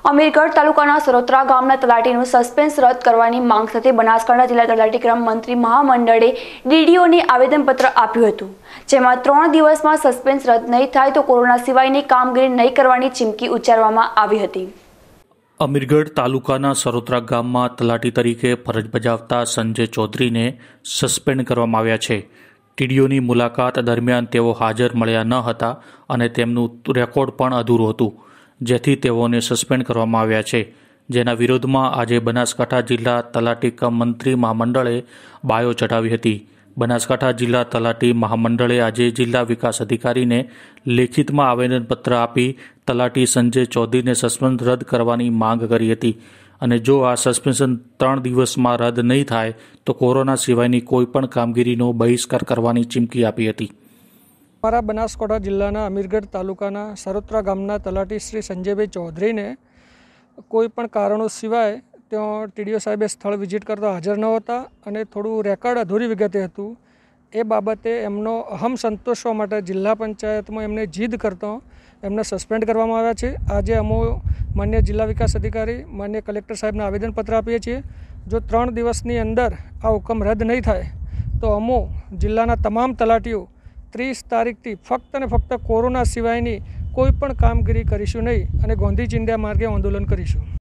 અમીરગઢ તાલુકાના સરોત્રા ગામના તલાટીનું સસ્પેન્સ રદ કરવાની માંગ સાથે બનાસકાંઠા જિલ્લા તલાટી ક્રમ મંત્રી મહામંડળે ડીડીઓને આવેદનપત્ર આપ્યું હતું, જેમાં 3 દિવસમાં સસ્પેન્સ રદ નહીં થાય તો કોરોના સિવાયની કામગીરી નહીં કરવાની ચીમકી ઉચ્ચારવામાં આવી હતી। અમીરગઢ તાલુકાના સરોત્રા ગામમાં તલાટી તરીકે ફરજ બજાવતા સંજય ચૌધરીને સસ્પેન્ડ કરવામાં આવ્યા છે। ટીડીઓની મુલાકાત દરમિયાન તેઓ હાજર મળ્યા ન હતા અને તેમનું રેકોર્ડ પણ અધૂરું હતું, જેથી તેઓને સસ્પેન્ડ કરવામાં આવ્યા છે, જેના વિરોધમાં આજે બનાસકાંઠા જિલ્લા તલાટી કમ મંત્રી મહામંડળે બાયો ચઢાવી હતી। બનાસકાંઠા જિલ્લા તલાટી મહામંડળે આજે જિલ્લા વિકાસ અધિકારીને લેખિતમાં આવેદનપત્ર આપી તલાટી સંજય ચૌધરીને સસ્પેન્ડ રદ કરવાની માંગ કરી હતી અને જો આ સસ્પેન્શન 3 દિવસમાં રદ નહીં થાય તો કોરોના સિવાયની કોઈપણ કામગીરીનો બહિષ્કાર કરવાની ચીમકી આપી હતી। અમારા બનાસકાંઠા જિલ્લાના અમીરગઢ તાલુકાના સરોત્રા ગામના તલાટી શ્રી સંજયભાઈ ચૌધરીને કોઈ પણ કારણો સિવાય ત્યાં ટીડીઓ સાહેબે સ્થળ વિઝિટ કરતા હાજર ન હતા અને થોડું રેકોર્ડ અધૂરી વિગતે હતું। એ બાબતે એમનો અહમ સંતોષવા માટે જિલ્લા પંચાયતમાં એમને જીદ કરતા એમને સસ્પેન્ડ કરવામાં આવ્યા છે। આજે અમે માન્ય જિલ્લા વિકાસ અધિકારી માન્ય કલેક્ટર સાહેબને આવેદનપત્ર આપીએ છીએ। જો 3 દિવસની અંદર આ હુકમ રદ નહીં થાય તો અમો જિલ્લાના તમામ તલાટીઓ 30 તારીખથી ફક્ત ને ફક્ત કોરોના સિવાયની કોઈ પણ કામગીરી કરીશું નહીં અને ગાંધી ચિંધ્યા માર્ગે આંદોલન કરીશું।